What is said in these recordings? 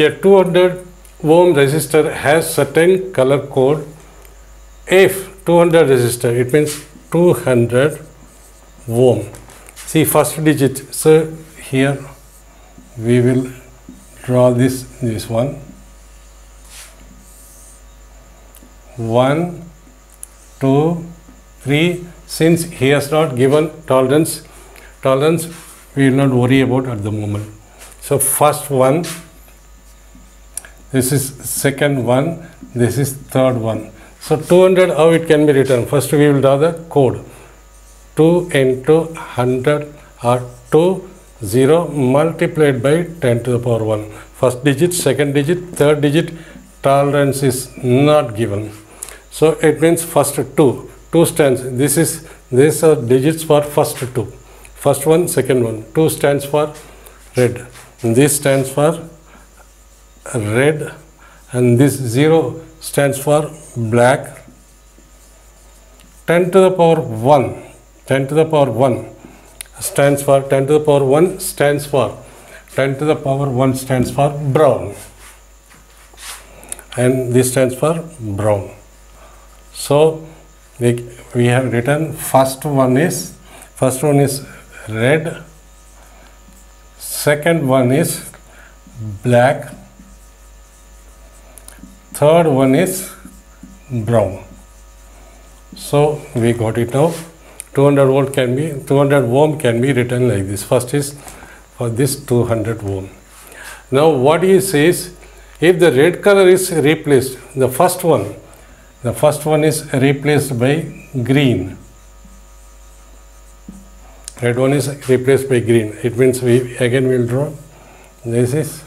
a 200 ohm resistor has certain color code. If 200 resistor, it means 200 ohm. See first digit. So here we will draw this one. 1, 2, 3. Since he has not given tolerance, we will not worry about at the moment. So first one, this is second one, this is third one. So 200, how it can be written? First we will draw the code. 2 into 100 or 20 multiplied by 10 to the power 1. First digit, second digit, third digit, tolerance is not given. So it means first 2 stands. These are digits for first 2. First one, second one. 2 stands for red. This stands for red, and this 0 stands for black. 10 to the power 1. 10 to the power 1 stands for 10 to the power 1 stands for 10 to the power 1 stands for brown, and this stands for brown. So we have written first one is red, second one is black, third one is brown. So we got it now. 200 ohm can be written like this. First is for this 200 ohm. Now what he says, if the red color is replaced, the first one is replaced by green. Red one is replaced by green. It means we again will draw. This is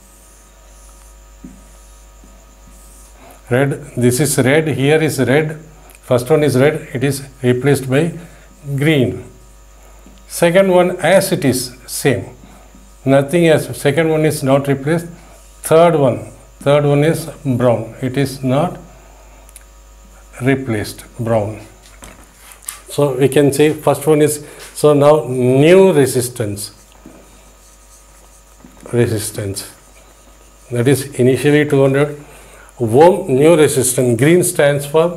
red. This is red. Here is red. First one is red. It is replaced by green. Second one as it is same. Nothing else. Second one is not replaced. Third one is brown. It is not replaced, brown. So we can say first one is, so now new resistance, that is initially 200 ohm, new resistance. Green stands for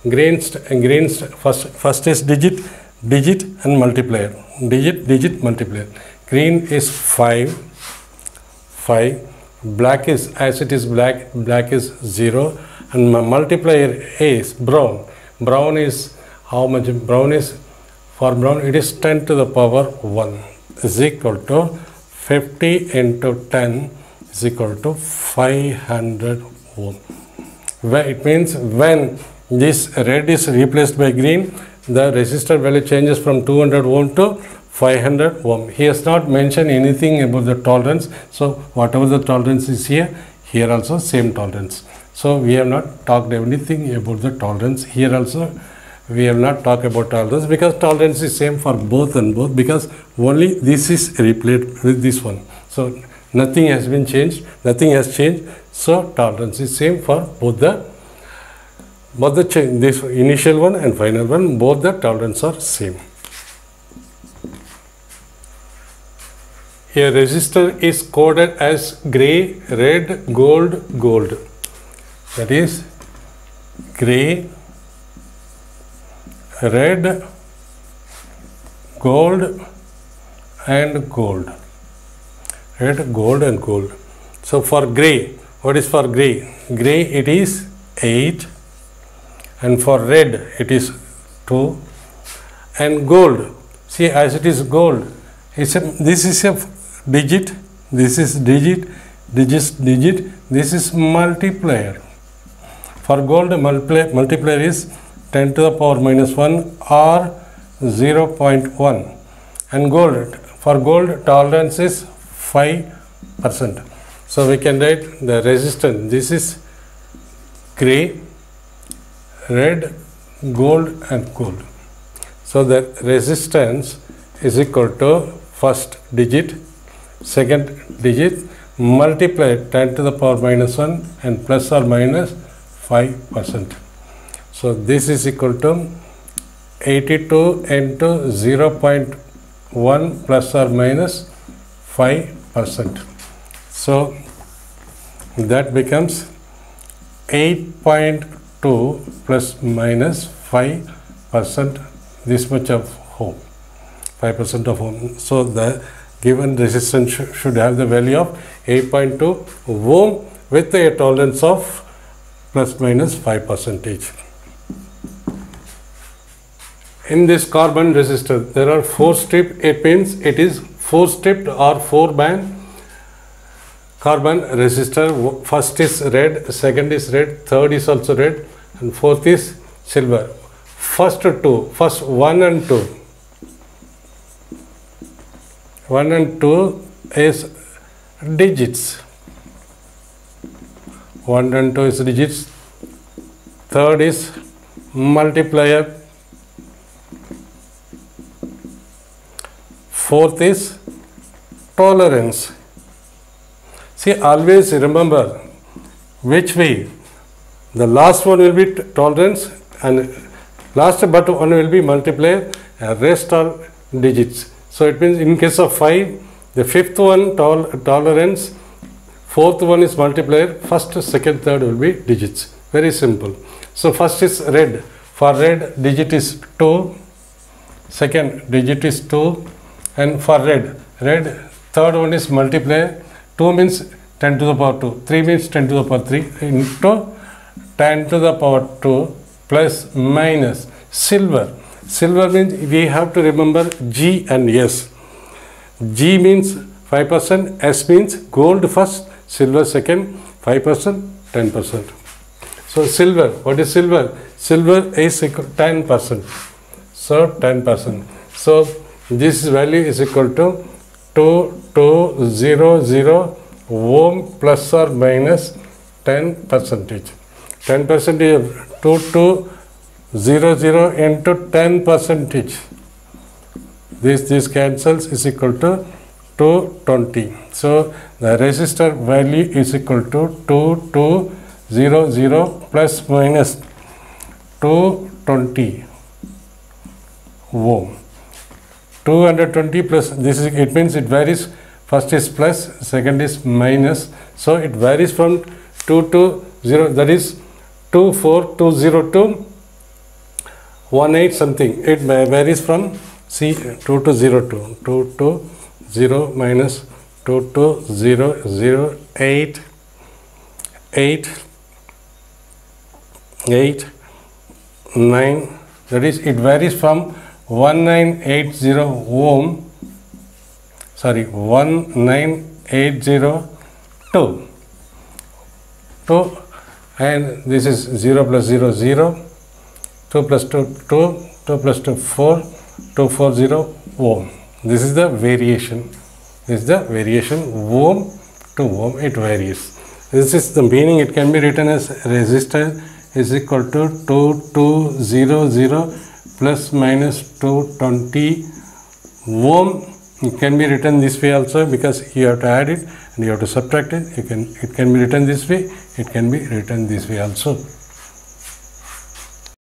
first is digit and multiplier, digit multiplier. Green is 5, black is as it is black is 0, and multiplier is brown. Brown is how much? Brown is, for brown it is 10 to the power 1 is equal to 50 into 10 is equal to 500 ohm. It means when this red is replaced by green, the resistor value changes from 200 ohm to 500 ohm. He has not mentioned anything about the tolerance. So whatever the tolerance is here also same tolerance. So we have not talked anything about the tolerance. Here also we have not talked about tolerance, because tolerance is same for both and both, because only this is replaced with this one. So nothing has been changed, nothing has changed. So tolerance is same for both the this initial one and final one, both the tolerance are same. A resistor is coded as gray, red, gold, gold. That is gray, red, gold and gold. Red, gold and gold. So for gray, what is for gray? Gray it is 8, and for red it is 2, and gold, see as it is gold, this is a digit, this is digit, this is multiplier. For gold, multiplier is 10 to the power minus 1 or 0.1, and gold, for gold tolerance is 5%. So we can write the resistance, this is gray, red, gold and gold. So the resistance is equal to first digit, second digit, multiply 10 to the power minus 1 and plus or minus 5%. So this is equal to 82 into 0.1 plus or minus 5%. So that becomes 8.2 plus minus 5%, this much of ohm, 5% of ohm. So the given resistance should have the value of 8.2 ohm with a tolerance of plus minus 5%. In this carbon resistor, there are 4 strip. It means it is 4 stripped or 4 band carbon resistor. First is red, second is red, third is also red, and fourth is silver. First 1 and 2. 1 and 2 is digits. 1 and 2 is digits. Third is multiplier. Fourth is tolerance. See, always remember which way. The last one will be tolerance and last but one will be multiplier, and rest are digits. So it means in case of 5, the fifth one tolerance, fourth one is multiplier, first, second, third will be digits. Very simple. So first is red. For red, digit is 2. Second digit is 2. And for red, third one is multiplier. 2 means 10 to the power 2. 3 means 10 to the power 3 into 10 to the power 2 plus minus silver. Silver means we have to remember G and S. G means 5%, S means gold first, silver second, 5%, 10%. So silver, what is silver? Silver is equal to 10%. So 10%. So this value is equal to 2200 ohm plus or minus 10%. 10% is 2200 into 10%. This cancels, is equal to 220. So the resistor value is equal to 2200 plus minus 220 ohm. 220 plus this is, it means it varies. First is plus, second is minus. So it varies from 2 to 0, that is 24202 18 something. It varies from C 2 to 02. 2 to 0 minus 2 to 0 0 8 8 8 9. That is, it varies from 1980 ohm, sorry, 19802 2, and this is 0 plus 0 0, 2 plus 2 2, 2 plus 2 4, 240 ohm. This is the variation. This is the variation, ohm to ohm, it varies. This is the meaning. It can be written as resistor is equal to 2200 plus minus 220 ohm. It can be written this way also, because you have to add it and you have to subtract it. It can be written this way, it can be written this way also.